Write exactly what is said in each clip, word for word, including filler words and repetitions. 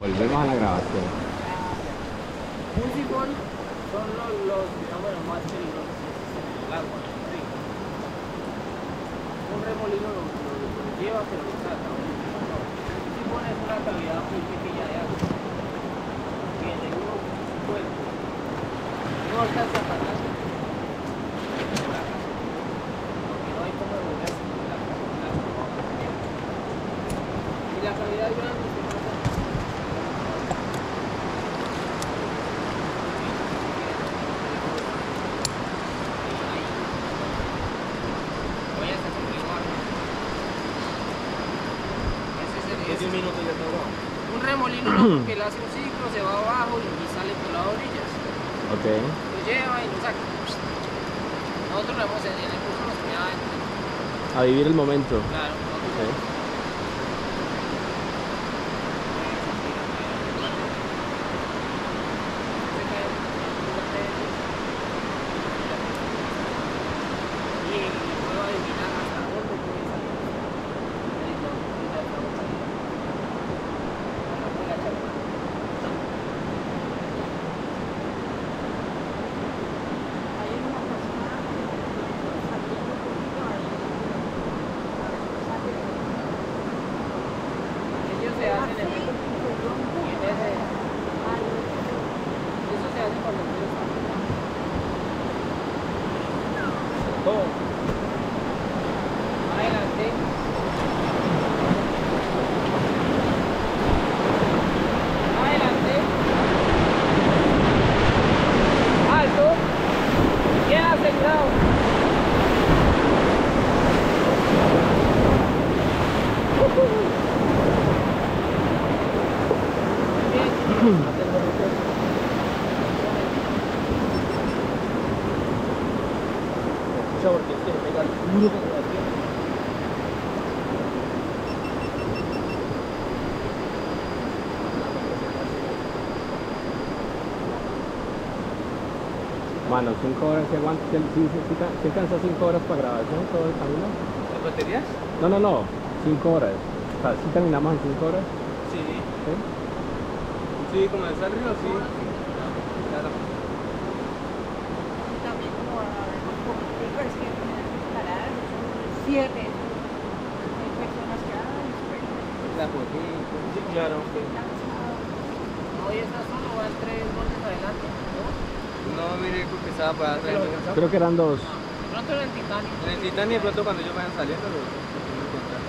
Volvemos a la grabación. Un sifón son los, los, digamos, los más peligrosos en el agua, en el río. Un remolino lo, lo, lo lleva, pero lo saca. Un sifón es una cavidad muy pequeña de agua. Tiene uno cuerpo. No alcanza a pasar. Porque no hay cómo devolverse con la cavidad. Y la cavidad grande se pasa. Un minuto ya está abajo. Un remolino no, porque él hace un ciclo, se va abajo y, y sale por las orillas. Ok. Lo lleva y lo saca. Nosotros lo hemos en el curso nos queda adentro. A vivir el momento. Claro, nosotros Ok. y puedo adivinar hasta dónde puede salir. Ellos se hacen en el y en ese eso se hace cuando ellos salen. Todo. Adelante. Adelante. Alto. Bien asegurado. Muy bien. Escucha porque es que le pega duro con la piel. Mano, cinco horas se aguanta. ¿Sí, sí, sí, sí alcanza cinco horas para grabación todo el camino? ¿Las baterías? No, no, no. Cinco horas. O sea, ¿sí terminamos en cinco horas? Sí. ¿Sí? Sí, como está el río, sí. Claro. También como a ver un poquitico, es que parar, cierre. Hay personas que, ay, La fotito. Sí, claro. Hoy está solo, van tres golpes adelante, ¿no? No, mire, porque estaba para atrás. Creo que eran dos. De pronto era el Titanic. En el Titanic, de pronto cuando ellos vayan saliendo, lo lo voy a encontrar.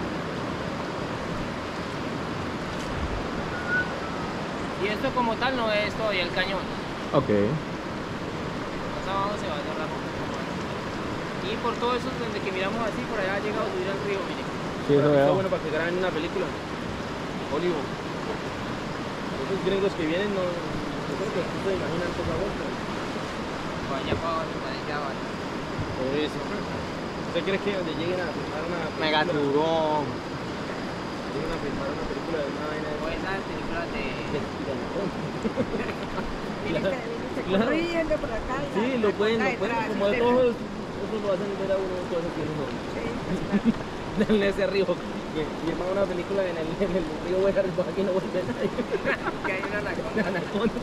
Y esto como tal no es todavía el cañón. Ok. Más abajo se va a cerrar un poco más. Y por todo eso, desde que miramos así, por allá ha llegado a subir al río, mire. Sí, eso Está veo. bueno para que graben una película. Hollywood. Esos gringos que vienen, no, yo creo que no se imaginan toda la vuelta. Vaya para abajo, para allá va. Por eso. ¿Usted cree que donde lleguen a filmar una película? Megaturón. Lleguen a filmar una película de una vaina de... O esas películas de... de Piranhón. Viniste, viniste corriendo por acá. y Sí, la- lo la pueden, cosa lo pueden, detrás, como y de te- todos, eso lo hacen ver a uno cosas que uno Sí, en ese río, que filman una película en el, en el río Huejar, pues aquí no vuelve nadie. que hay una anaconda. De anaconda.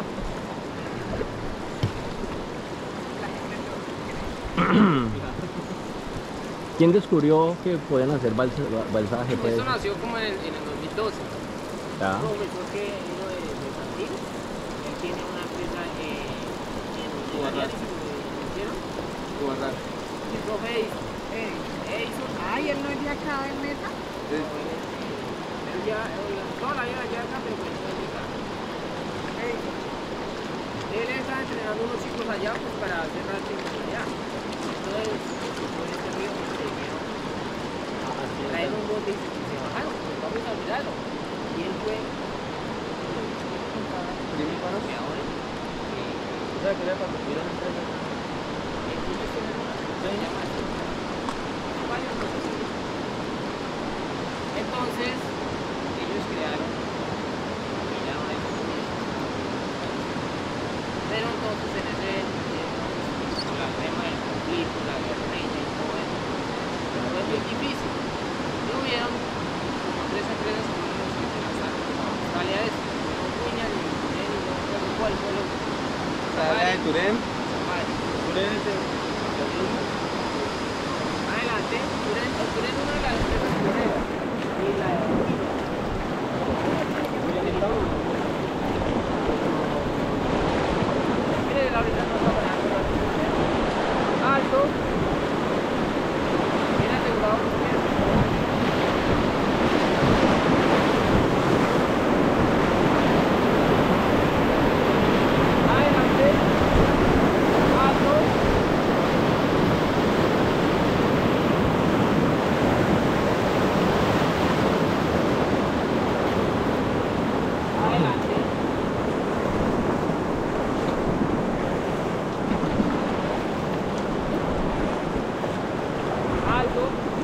¿Quién descubrió que podían hacer balsa- balsaje? Pues? Esto nació como en el, en el dos mil doce. Ya. No, me fue que uno de, de Santil, él tiene una empresa eh, en Guarrar. Arianes, ¿me hicieron? Guardar. El profe Edison. Edison. Ay, él no es de acá, del Meta. Él ya, él, toda la vida ya acá, pero pues no es de acá. Él está entrenando unos chicos allá pues para hacer rafting allá. Entonces, por este río pues, se dijeron, traen un bote y se, se bajaron, pues vamos a mirarlo. Y él fue, Dime, panos. que ahora, O sea, que era cuando tuvieron el tren. el club de Sonora, se llama así. Varios profesores. Entonces, ellos crearon, crearon el pero entonces en ese, con la tema del conflicto, la guerrilla y todo eso, fue bien difícil. Y hubieron como tres empresas que se lanzaron a buscar realidad es no William ni Turén ni no recuerdo cuál fue lo La de Turén. Safari. Turén es el... Adelante, Turén, el Turén es una de las empresas pioneras y la de mire, ahorita no está parando alto, bien asegurado por usted. Adelante, alto. Adelante. Alto.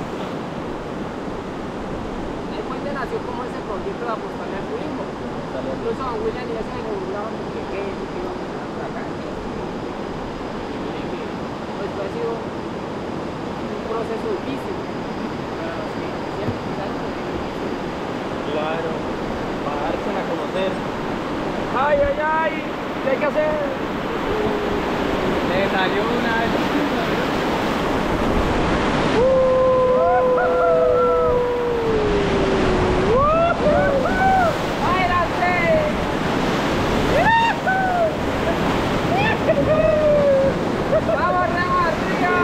El puente nació como ese proyecto de apostarle al turismo. Incluso a William y ese se burlaban porque qué es que iba a pasar por acá. Y miren que esto ha sido un proceso difícil para los que quisieran quitar el turismo. Claro, para dársela a conocer. ¡Ay, ay, ay! ¿Qué hay que hacer? Le salió una vez. ¡Vamos, Remo, arriba!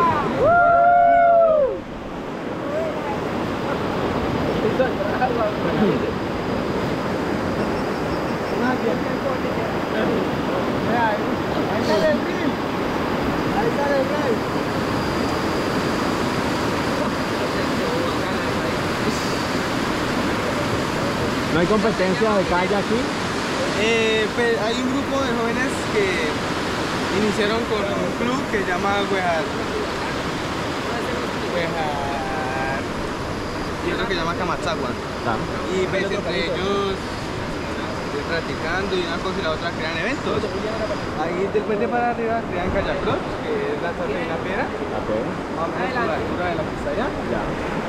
Ahí sale el río. Ahí sale el río. ¿No hay competencia de calle aquí? Eh, pues, hay un grupo de jóvenes que iniciaron con un club que se llama Huejar. Huejar. Y otro que se llama Camatzagua. Ah. Y pues, entre ellos eh, practicando y una cosa y la otra crean eventos. Ahí del puente para arriba crean Callacross, que es la tarde de la piedra. Ok. Más o menos por la altura de la pista allá. Ya.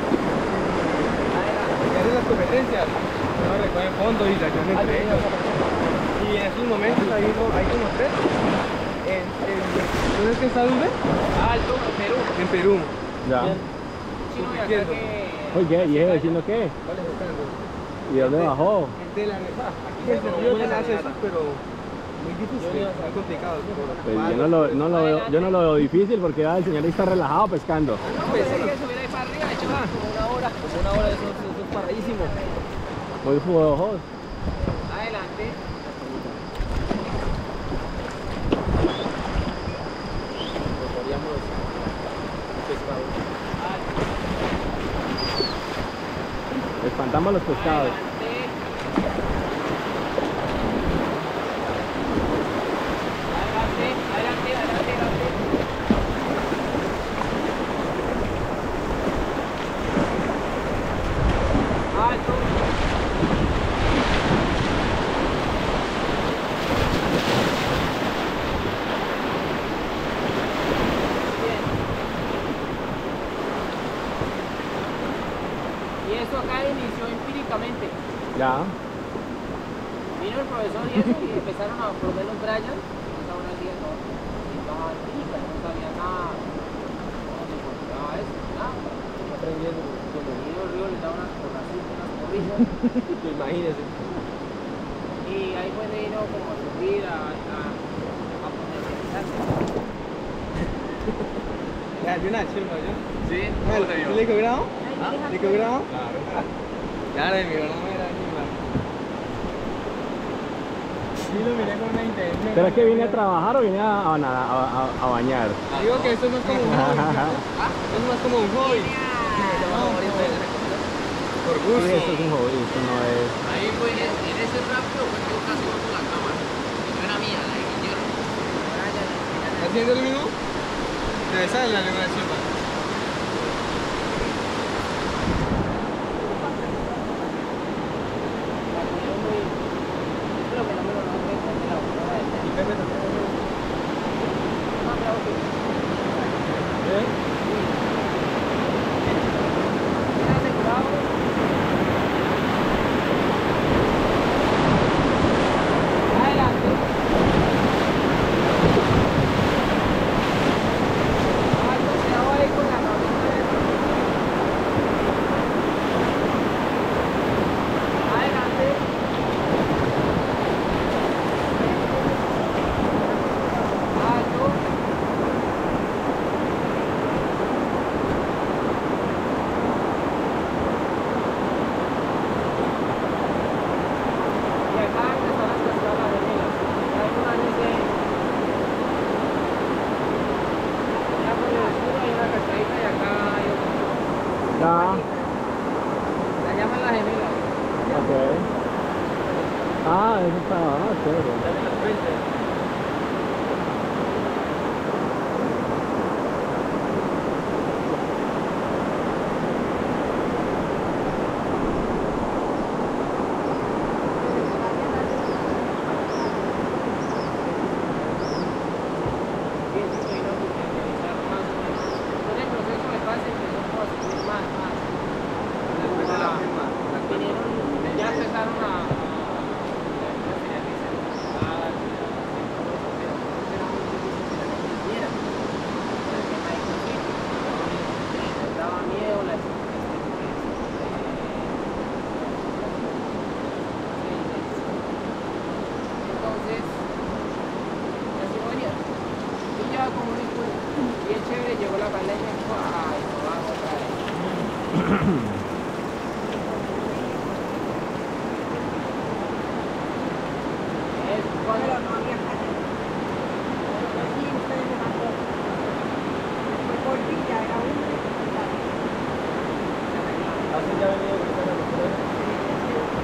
Y hacen las competencias. No recogen fondos y se ayudan entre ellos. Y en esos momentos hay, como- hay como tres. En, en, ¿Dónde es que está Dube? Alto, en Perú. En Perú. Ya. Chino de acá Izquierdo. que... Oye, ¿y ese vecino qué? ¿Cuál es el tango? ¿Y dónde bajó? De la Refa. Aquí se pueden hacer eso, pero muy difícil, muy complicado. Pues yo no lo, no lo veo, yo no lo veo difícil porque ah, el señor ahí está relajado pescando. No, pues hay que subir ahí para arriba, de hecho, como una hora. Como una hora, eso, eso es paradísimo. Muy jugosos. Adelante. Podríamos pescado. Espantamos los pescados. Adelante, adelante, adelante, adelante. Alto. Bien. Y esto acá inició empíricamente. Ya. Vino el profesor y eso, y empezaron a, por lo menos Brian, que ahora el día no estaba empírica, no sabía nada, cómo se encontraba eso, nada. Aprendiendo. Y el río le da unas porracitas, unas porrillas, Imagínese. y ahí fue de vino como a subir, a, a, a potencializarse. Ya, de una chimba, ¿yo? Sí, ¿Sí le cobramos? ¿Le cobramos? Claro. Claro, mi hermano era chimba. Sí, lo miré con una intención. ¿Pero es que viene a trabajar o viene a, a, nada- a, a- a bañar? Digo que esto no es como un hobby. Esto es más como un hobby. Por Sí, gusto. esto es un hobby, esto no es... ahí fue, en, en ese rápido fue que casi con la cámara, que no era mía, la de Guillermo. ¿Está haciendo el mismo? Debe estar en la lengua de chimba. Creo que no me lo nombré de la autora del ¿Y Pepe también? No, claro que ¿Eh? está asegurado. Ah, eso está, ah, chévere. También las frentes. Sí, sí, me vino a concientizar más o menos. Con el proceso de paz empezó como a subir más, más. Después de la firma. la Vinieron, ya empezaron a, a, a finalizar las pero no era muy difícil que la gente hiciera. Por el tema de conciencia. Les daba miedo las entonces, así venía. Yo llevaba como un impulso bien chévere, llegó la pandemia y dijo, ay, no vamos otra vez. Es cuando Pero no había calle. Aquí ustedes se mandó. Fue por Villa, era uno y por Villa. Así ya venía gritando los tres.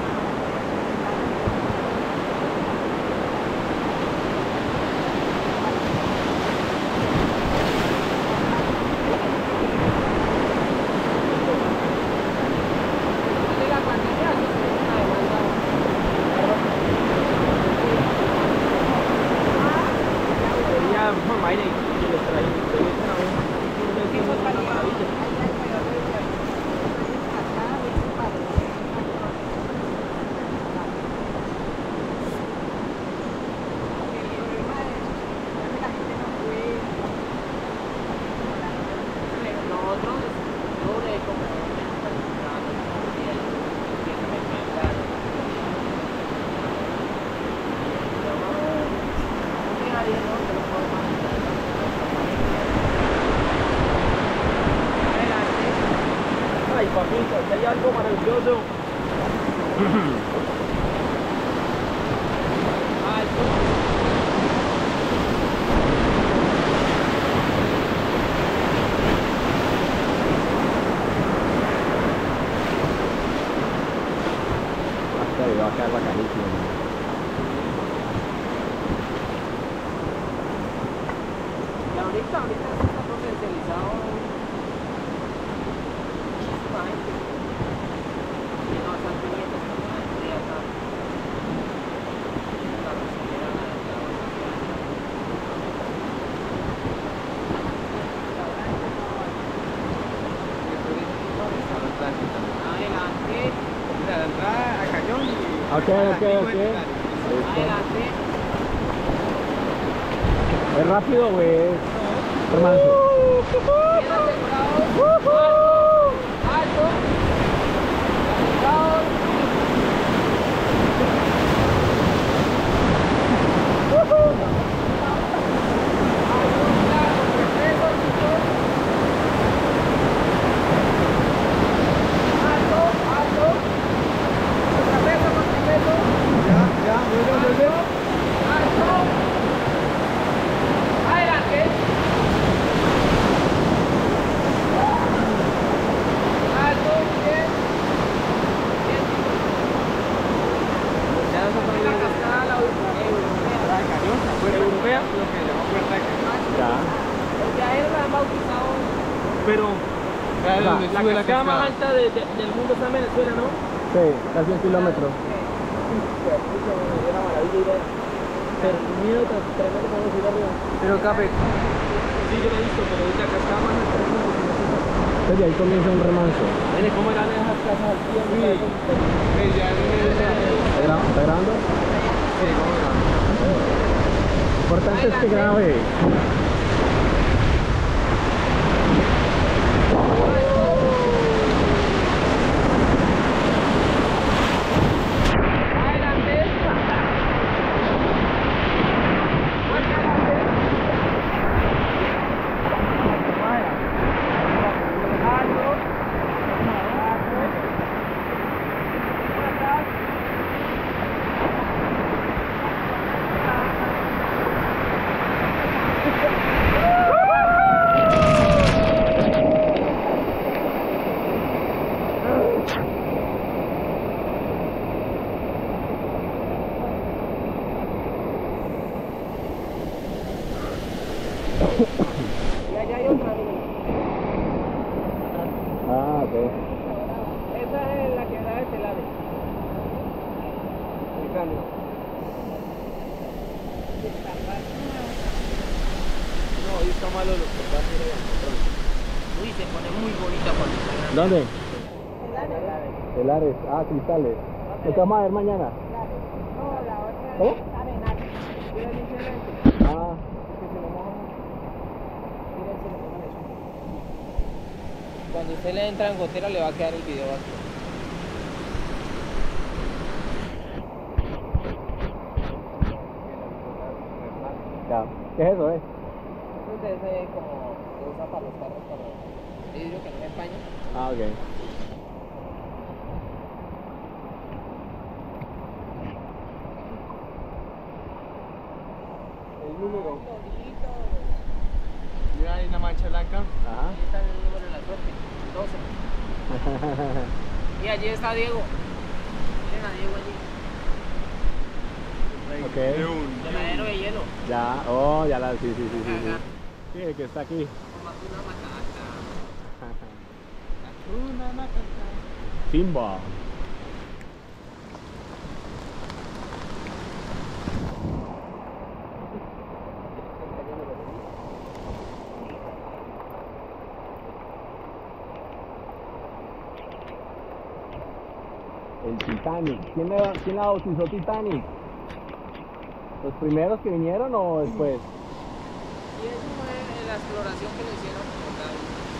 después de la pandemia eso fue una demanda. Sería mamá y que les traía que les traía Que eso una salía. maravilla. Ahí hay mayor de Villa. Ahí acá, de ese padre. El problema es que la gente no puede. Nosotros, yo duré como un mes practicando y él empieza a meter un día a día, ¿no? Que lo puedo manejar. Adelante. Ay, papito, si hay algo maravilloso. Alto. Hasta ahí va a quedar bacanísimo. Y ahorita, ahorita sí está potencializado muchísima gente. Tiene bastante nietos también de acá. La recibiera la la Adelante, La entrada a cañón y Ok, a las ok, cinco ok. de la tarde. Listo. adelante. ¿Es rápido o es remanso? Bien asegurados. Alto, alto. Asegurados. Alto, alto. Contrapeso, contrapeso. Ya, ya, vuelve, vuelve. Alto. Adelante. Alto, bien. Bien, chicos. Ya eso fue La la cascada la europea. de cañón, la puerta europea, lo que llamó puerta de cañón. Ya. Los viajeros la han bautizado. Pero, O sea, donde La sube cascada más alta de- de- del mundo está en Venezuela, ¿no? Sí, casi un kilómetro. Pero miedo tan tremendo como subir arriba. Pero café, Sí, yo lo he visto, pero es la cascada más alta del mundo. Entonces ahí comienza un remanso. Mire cómo eran esas casas al pie. Sí. eh, ya en el... ¿Está gra- está grabando? Sí, vamos a ver. Lo importante es que grabe. Adelante. Alto. Y allá hay otra, miren. Ah, ok. Esa es la quebrada de Telares. El cambio. No, ahí está malo los que va a hacer allá. Uy, se pone muy bonita cuando está grande. ¿Dónde? Telares. Telares. Ah, cristales. ¿Lo que vamos a ver mañana? No, la otra ¿Cómo? es arenal. Miren, excelente. Ah, Que se lo moja mucho. Miren, se lo mojan eso. Cuando usted le entra en gotera le va a quedar el video vacío. ya. ¿Qué es eso, eh? Entonces ese como se usa para los carros, para el vidrio que no se empaña. Ah, ok. El número. Mira ahí una mancha blanca. Ajá. Ahí está el número de la suerte, doce. Y allí está Diego. Miren a Diego allí. Ok. Llenadero de hielo. Ya, oh, ya la, sí, sí, sí, sí, sí. Ajá. Sí, el que está aquí. Como una matata. Una matata. Simba. El Titanic. ¿Quién la, quién la bautizó Titanic? ¿Los primeros que vinieron o después? Y eso fue la exploración que le hicieron por acá.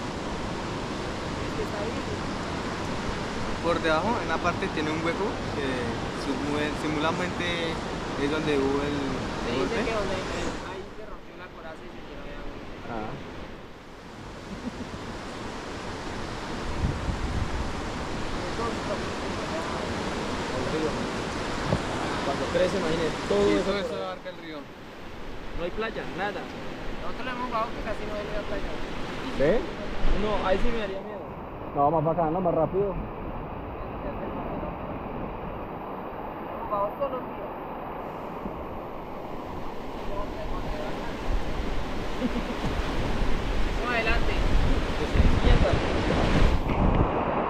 Este está ahí. Por debajo, en la parte tiene un hueco que simu- simulamente es donde hubo el Se dice golpe. que donde eh, ahí se rompió la coraza y se tiró de agua. Ah. Cuando crece, imagínate, todo Sí, eso. todo eso abarca el río. No hay playa, nada. Nosotros lo hemos bajado que casi no hay la playa. ¿Sí? No, ahí sí me daría miedo. No, más bacano, más rápido. Bajó todos los días. No, adelante. Que se despierta.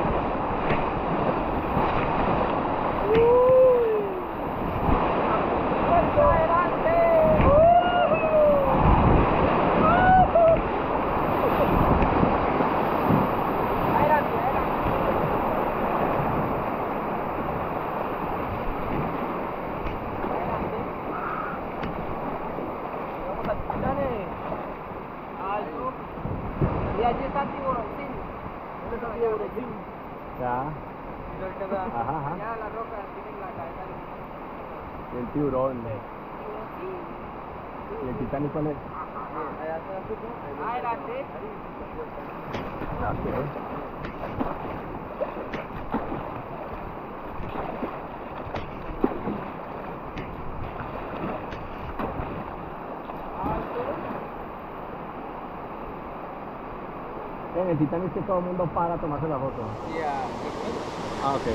Y allí está el tiburoncín. ¿Dónde está el tiburoncín? Ya. Mira que anda. Ajá, ajá. Allá la roca tiene la cabeza de Y el tiburón. tiburoncín. ¿Y el Titanic cuál es? Allá está la foto. Adelante. Ok. En el Titanic es que todo el mundo para a tomarse la foto. Y a... Ah, ok.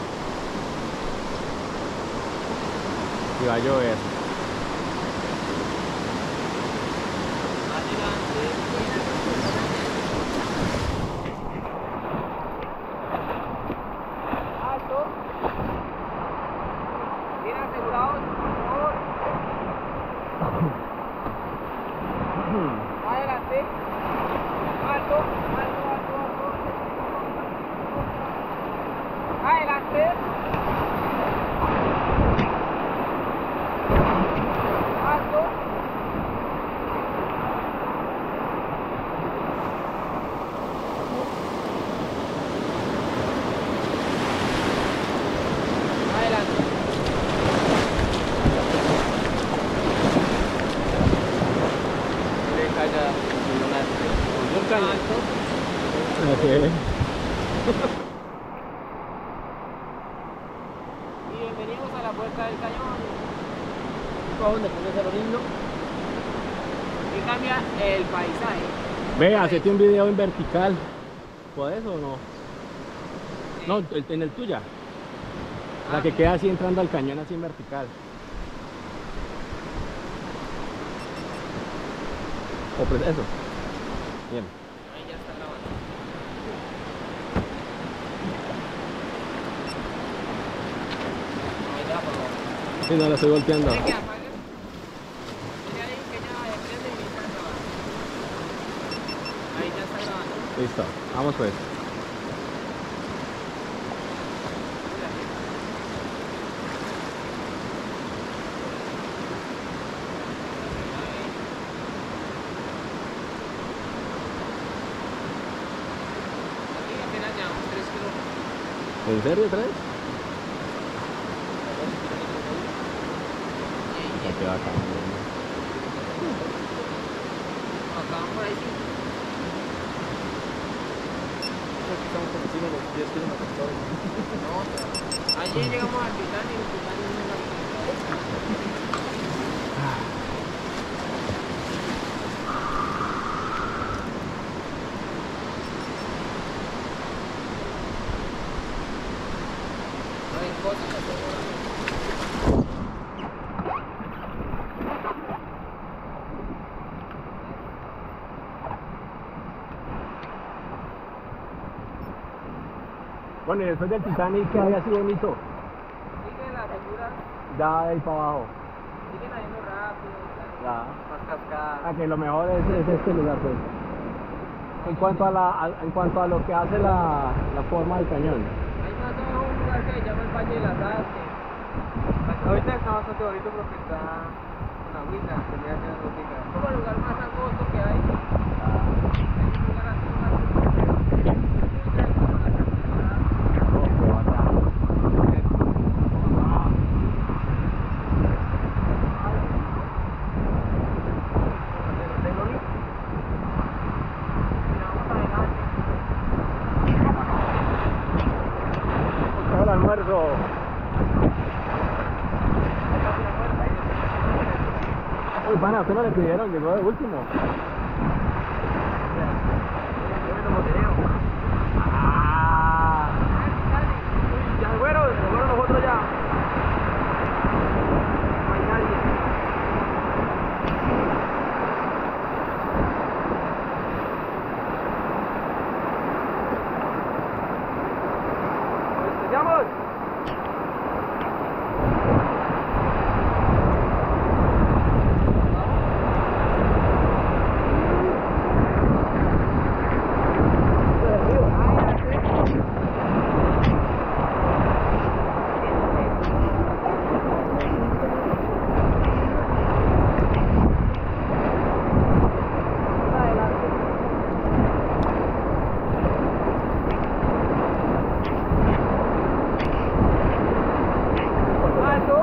Y va a llover. Alto. Bien asegurados, por favor. Adelante. Alto, alto, alto, alto. Adelante. Alto. Adelante. Le calla una Alto. Ok. Y bienvenidos a la puerta del cañón. donde pones a lo lindo. Y cambia el paisaje. Ve, hacete un video en vertical. ¿Puedes o no? No, el- en el tuya. La que queda así entrando al cañón así en vertical. O pre- eso. Bien. Ahí ya está grabando. Ahí ya apagó. Sí, no, la estoy volteando. ¿Quiere que apague? Mira ahí que ya vaya, prende y está grabando. Ahí ya está grabando. Listo. Vamos pues. Mira aquí. Aquí apenas llevamos tres kilómetros. ¿En serio tres? Ya queda acá. Acá por ahí sí. Estamos por encima de los diez kilómetros. No, allí llegamos al Titanic y el Titanic no es la no hay cosas que hacer. Bueno, y después del Titanic, ¿qué había sido mito? Sigue la segura, Ya de ahí para abajo. siguen yendo rápido, Ya. más cascadas. Ah, que lo mejor es, es este lugar, pues. En cuanto a la, a- en cuanto a lo que hace la, la forma del cañón. Hay más abajo un lugar que se llama el Valle de las Hadas, que Ahorita está bastante bonito porque está con agüita, tenía que dar agüita. es como el lugar más angosto que hay. Es un lugar así, un lugar muy tranquilo, con las cascadas. Oh, qué bacán. Miramos adelante. Buscaba el almuerzo. Uy, pana, usted no le pidieron, llegó de último. Ah. Ya se fueron, se fueron nosotros ya. No hay nadie. ¡Nos estrellamos! Alto.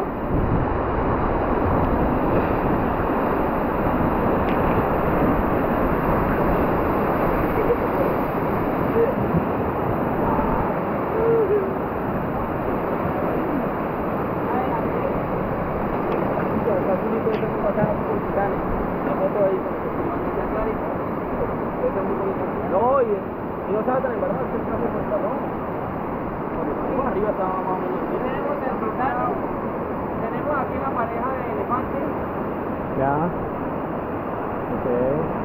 No, y, y no estaba tan embarazado, que el café no está, ¿no? Porque arriba estaba más o menos bien. Tenemos el Titanic. Tenemos aquí la pareja de elefantes. Ya. Ok.